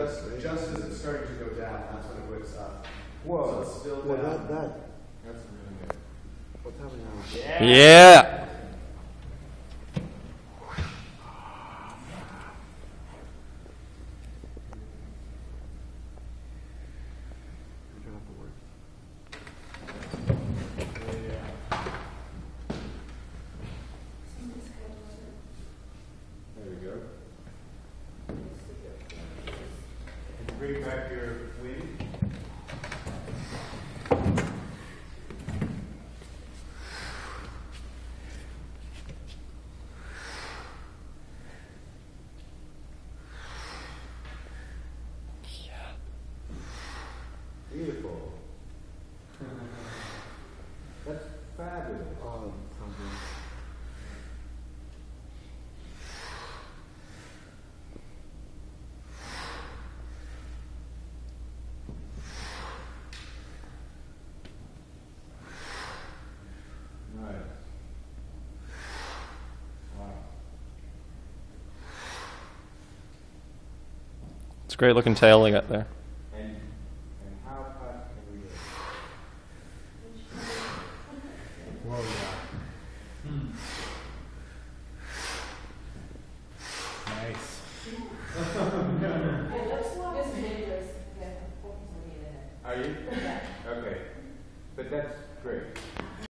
just as it's starting to go down, that's when it whips up. Whoa. So it's still Well, down. that's really good. What's happening now? Yeah. There we go. Bring back your wing. Beautiful. That's fabulous. Oh, something. Nice. Wow. It's a great looking tail they got there. And how fast can we go? Whoa, yeah. Nice. Are you? Okay. But that's great.